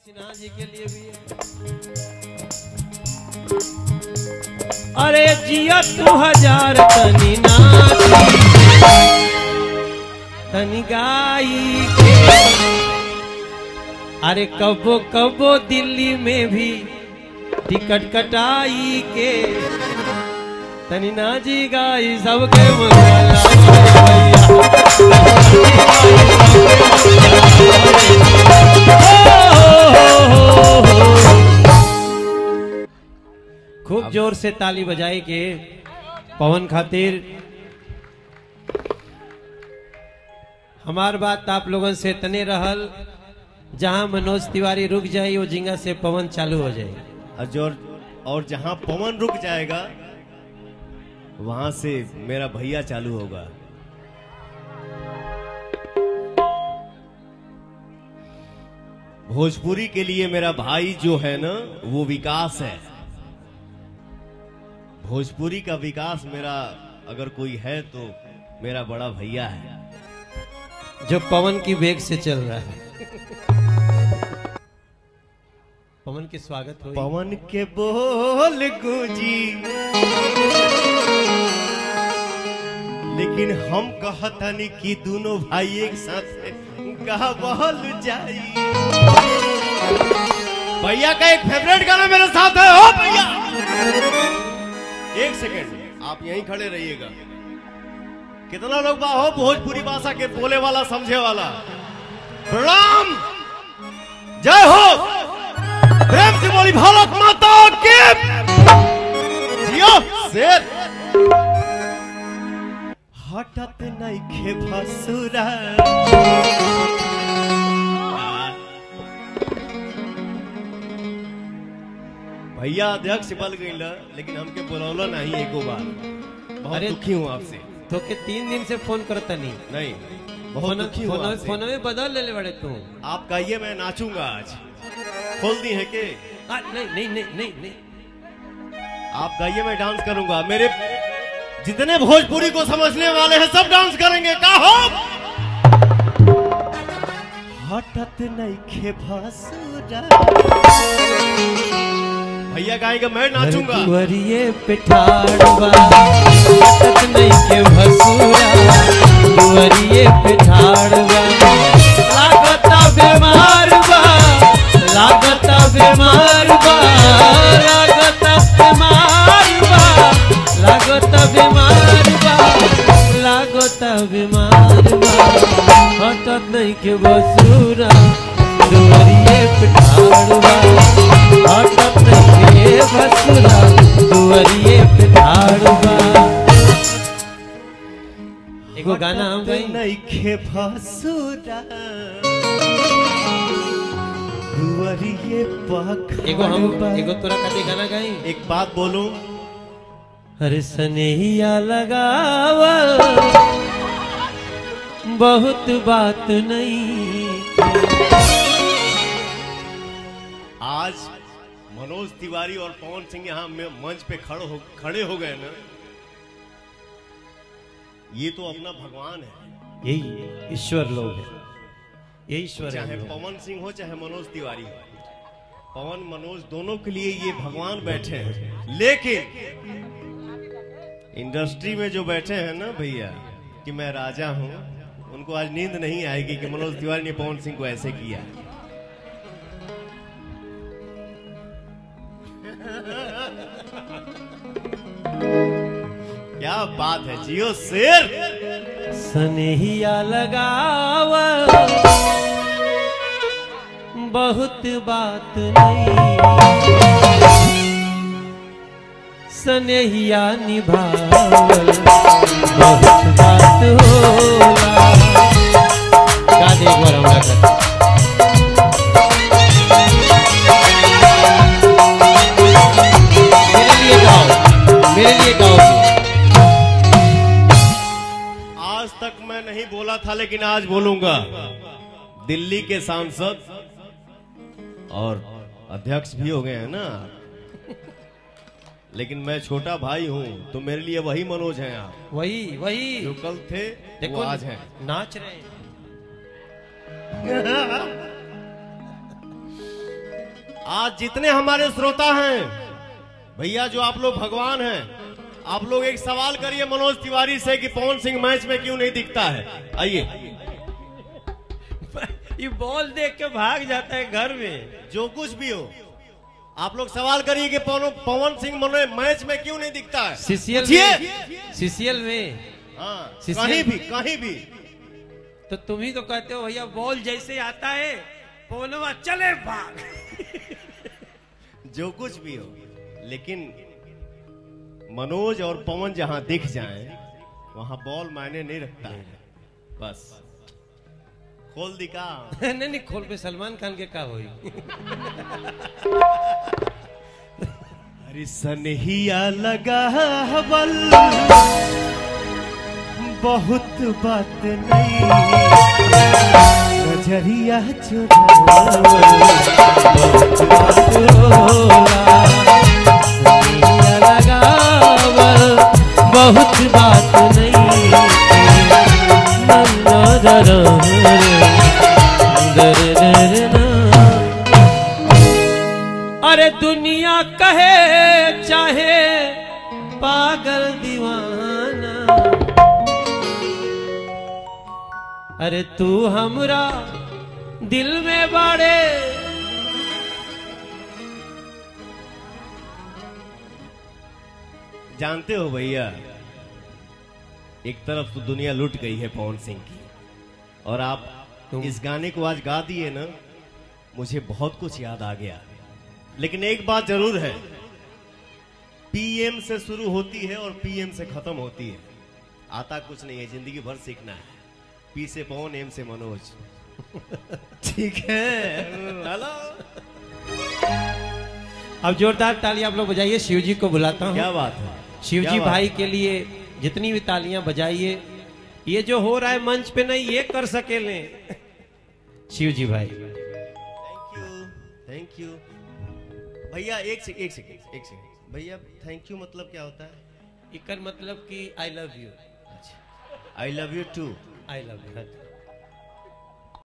सिन्हा जी के लिए भी है। अरे जिया 2000 तनी नाची तनी गाई के, अरे कबो कबो दिल्ली में भी टिकट कटाई के तनी नाची गाई सबके खूब जोर से ताली बजाई के पवन खातिर। हमार बात आप लोगों से तने रहल, जहां मनोज तिवारी रुक जाए वो जिंगा से पवन चालू हो जाए, और जहां पवन रुक जाएगा वहां से मेरा भैया चालू होगा। भोजपुरी के लिए मेरा भाई जो है ना वो विकास है। भोजपुरी का विकास मेरा अगर कोई है तो मेरा बड़ा भैया है, जो पवन की वेग से चल रहा है। पवन के स्वागत हो। पवन के बोल गूंजी लेकिन हम कहतनी कि दोनों भाई एक साथ गावल जाई। भैया का एक फेवरेट गाना मेरे साथ है। ओ भैया एक सेकेंड आप यहीं खड़े रहिएगा। कितना लोग बा हो भोजपुरी भाषा के बोले वाला समझे वाला? प्रणाम, जय हो, प्रेम से बोली भारत माता की। जियो शेर हटत नहीं खे भसुरा। भैया अध्यक्ष बल गई लेकिन हमके बुलौला नहीं एको बार। बहुत दुखी हूँ आपसे। तो के 3 दिन से फोन करता नहीं बहुत दुखी हूँ आपसे। फोन में बदल ले बड़े तू। आप कहिए मैं नाचूंगा आज। खोल दी है के? नहीं नहीं नहीं नहीं नहीं, आप गाइए मैं डांस करूंगा। मेरे जितने भोजपुरी को समझने वाले हैं सब डांस करेंगे। का हो हटत नहीं खे भसुरा। भैया गाएगा मैं नाचूंगा। दुवरिये पे ठाड़वा हटत नहीं के भसुरा, दुवरिये पे ठाड़वा लागता बीमार बा, लागता बीमार बा, लागता बीमार बा, लागता बीमार बा, लागता बीमार बा। हटत नहीं के भसुरा, दुवरिये पे ठाड़वा हटत नहीं के भसुरा, दुवरिये पे ठाड़वा। एगो गाना हम गई नहीं खे भसुरा दुवरिये पख। एगो तोरा खातिर गाना गाई। एक बात बोलूं, हर सनेहिया लगावल बहुत बात नहीं। आज मनोज तिवारी और पवन सिंह यहाँ मंच पे खड़े हो गए ना, ये तो अपना भगवान है। यही ईश्वर लोग है, यही ईश्वर है। चाहे पवन सिंह हो चाहे मनोज तिवारी हो, पवन मनोज दोनों के लिए ये भगवान बैठे हैं। लेकिन इंडस्ट्री में जो बैठे हैं ना भैया कि मैं राजा हूं, उनको आज नींद नहीं आएगी कि मनोज तिवारी ने पवन सिंह को ऐसे किया। क्या बात है, जियो शेर। सनेहिया लगावा बहुत बात नहीं, सनेहिया निभावल बहुत बात होला। गा दे एक बार हमरा कर। मेरे लिए गाओ। आज तक मैं नहीं बोला था लेकिन आज बोलूंगा। दिल्ली के सांसद और अध्यक्ष भी हो गए हैं ना, लेकिन मैं छोटा भाई हूं तो मेरे लिए वही मनोज हैं। आप वही जो कल थे देखो वो आज हैं। नाच रहे हैं। आज जितने हमारे श्रोता हैं भैया, जो आप लोग भगवान हैं, आप लोग एक सवाल करिए मनोज तिवारी से कि पवन सिंह मैच में क्यों नहीं दिखता है। आइए। ये बॉल देख के भाग जाता है घर में। जो कुछ भी हो, आप लोग सवाल करिए कि पवन सिंह मैच में क्यों नहीं दिखता है। सीसीएल में हाँ, सीसीएल कहीं भी तो तुम ही तो कहते हो भैया बॉल जैसे आता है पवनवा चले भाग। जो कुछ भी हो, लेकिन मनोज और पवन जहां दिख जाएं वहां बॉल मायने नहीं रखता है। बस खोल दिखा। नहीं खोल पे सलमान खान के का होई। अरे सनहिया लगा हवल बहुत बात नहीं, नजरिया चुरावल बहुत बात होला, सनहिया लगावल बहुत बात नहीं। अरे दुनिया कहे चाहे पागल दीवाना, अरे तू हमरा दिल में बाड़े। जानते हो भैया, एक तरफ तो दुनिया लुट गई है पवन सिंह की, और आप इस गाने को आज गा दिए ना, मुझे बहुत कुछ याद आ गया। लेकिन एक बात जरूर है, पीएम से शुरू होती है और पीएम से खत्म होती है। आता कुछ नहीं है, जिंदगी भर सीखना है। पी से पवन, एम से मनोज। ठीक है। हेलो। अब जोरदार तालियां आप लोग बजाइए। शिव जी को बुलाता हूँ। क्या बात है। शिव जी भाई के लिए जितनी भी तालियां बजाइए। ये जो हो रहा है मंच पे नहीं ये कर सकेले। शिव जी भाई थैंक यू भैया। एक सेकंड भैया, थैंक यू मतलब क्या होता है? इकर मतलब कि I love you. I love you too. I love you.